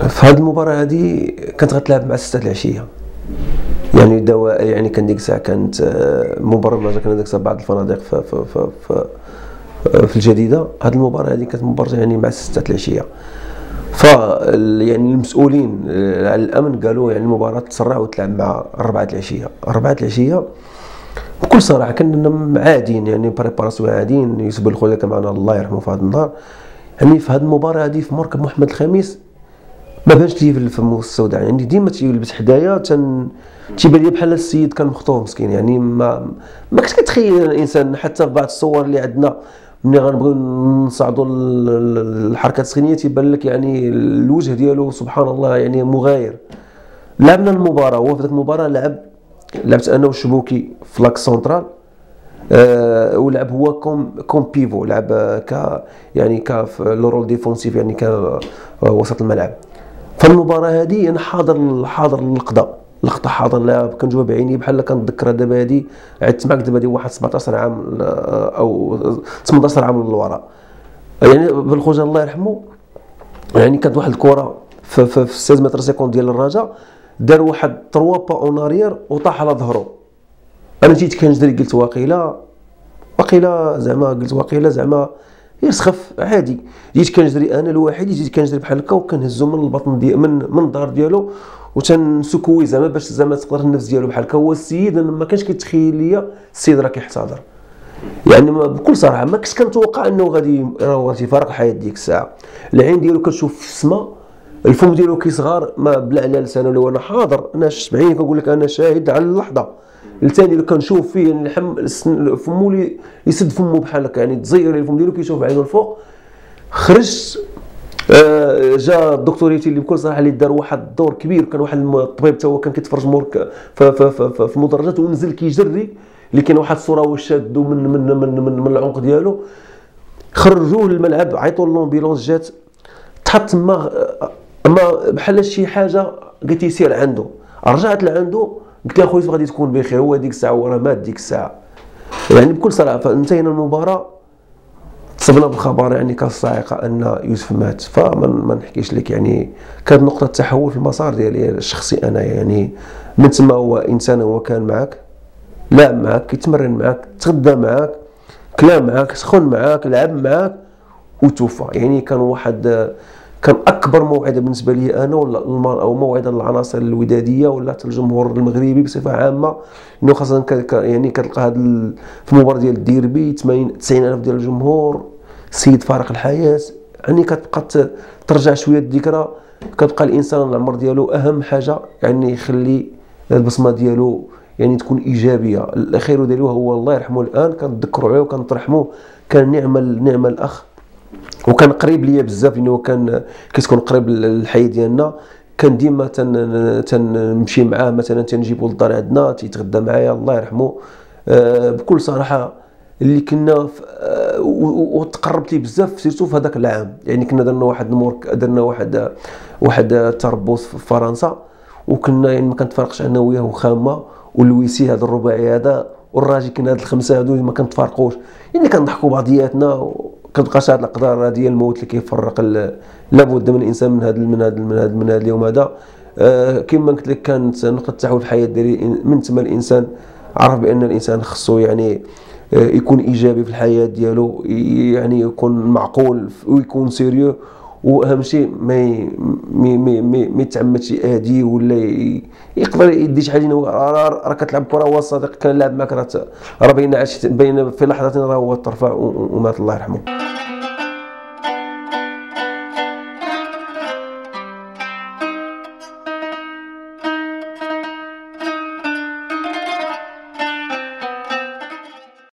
في هذه المباراه هذه كانت غتلعب مع 6 العشيه، يعني دواء، يعني كان ديك الساعه كانت مبرمجه، كان ديك الساعه بعض الفنادق في الجديده. هذه المباراه هذه كانت مباراه يعني مع 6 العشيه. ف يعني المسؤولين على الامن قالوا يعني المباراه تسرع وتلعب مع 4 العشيه. 4 العشيه بكل صراحه كنا عاديين، يعني بريباراسيون عاديين. يوسف بن خوذه كان معنا الله يرحمه في هذا النهار. يعني في هذه المباراه هذه في مركب محمد الخامس ما بانش لي في الفم السوداء، يعني ديما تيلبس حدايا تيبان لي بحال السيد كان مخطوب مسكين. يعني ما كنتش كتخيل الانسان حتى في بعض الصور اللي عندنا ملي غنبغيو نصعدوا الحركات السخينيه تيبان لك يعني الوجه ديالو سبحان الله يعني مغاير. لعبنا المباراه، هو في ذاك المباراه لعبت انا والشبوكي في لاك سونترال، ولعب هو كوم بيفو، لعب يعني لو رول ديفونسيف، يعني كوسط الملعب. فالمباراه هذه انا حاضر اللقطه حاضر لها، كنجوها بعيني بحال كنتذكرها دابا. هذه عدت معك دابا، هذه واحد 17 عام او 18 عام للوراء. يعني بالخوجه الله يرحمه، يعني كانت واحد الكره في 16 متر سيكوند ديال الرجاء، دار واحد 3 با اون اريير وطاح على ظهره. انا جيت كنجري قلت واقيلا زعما يسخف عادي. جيت كنجري انا لوحدي، جيت كنجري بحال هكا وكنهزو من البطن ديال من الدار ديالو وتنسكوي زعما باش زعما تقدر النفس ديالو بحال هكا. هو السيد انا ما كانش كيتخيل ليا السيد راه كيحتضر، يعني بكل صراحه ما كنتش كنتوقع انه غادي يفارق الحياه ديك الساعه. العين ديالو كتشوف في السماء، الفم ديالو كيصغر، ما بلا على لسانه لو انا حاضر، انا شفت بعيني كنقول لك انا شاهد على اللحظه. الثاني اللي كنشوف فيه يعني فمو اللي يسد فمه بحال هكا، يعني تزير الفم ديالو كيشوف عينه الفوق. خرجت، جا الدكتور اللي بكل صراحه اللي دار واحد الدور كبير. كان واحد الطبيب حتى هو كان كيتفرج مورك في المدرجات ونزل كيجري، اللي كاين واحد الصوره هو شادو من العنق ديالو. خرجوه للملعب، عيطوا للامبيلونس جات، تحط تما اما بحال شي حاجه قالت لي سير عنده. رجعت لعنده قلت له اخويا غادي تكون بخير، هو ديك الساعه وراه مات ديك الساعه. يعني بكل صراحه فانتهينا المباراه تصبنا بالخبر يعني كالصاعقه ان يوسف مات. فما نحكيش لك، يعني كانت نقطه تحول في المسار ديالي الشخصي انا. يعني من تما هو انسان، هو كان معك، لعب معك، كيتمرن معك، تغدى معك، كلا معك، سخن معك، لعب معك وتوفى. يعني كان اكبر موعده بالنسبه لي انا او موعده للعناصر الوداديه ولا الجمهور المغربي بصفه عامه، انه خاصه يعني كتلقى هذا في المباراه ديال الديربي 90,000 ديال الجمهور، السيد فارق الحياه. يعني كتبقى ترجع شويه الذكرى، كتبقى الانسان العمر ديالو اهم حاجه، يعني يخلي البصمه ديالو يعني تكون ايجابيه. الاخير ديالو هو الله يرحمه، الان كنتذكروا عليه وكنترحموا. كان نعم الاخ، وكان قريب ليا بزاف، لانه كان كتكون قريب للحي ديالنا. كان ديما تنمشي معاه، مثلا تنجيبو للدار عندنا تيتغدى معايا الله يرحمه. بكل صراحه اللي كنا وتقربت لي بزاف سيرتو في هذاك العام. يعني كنا درنا واحد تربص في فرنسا، وكنا يعني ما كنتفارقش انا وياه وخامه والويسي هذا الرباعي هذا والراجي، كنا هاد الخمسه هادو ما كنتفارقوش. يعني كنضحكوا بعضياتنا، كتبقاش هاد الاقدار ديال الموت اللي كيفرق. لابد من الانسان من هذا اليوم هذا. كما قلت لك كانت نقطه تحول في الحياه ديالي. من تما الانسان عرف بان الانسان خصو يعني يكون ايجابي في الحياه ديالو، يعني يكون معقول ويكون سيريو، واهم شيء ما يتعمدش يأذي ولا يقدر يدي شي حاجه. راه كتلعب كره، هو الصديق كان لعب معك، راه باين في لحظه راه هو ترفع ومات الله يرحمه.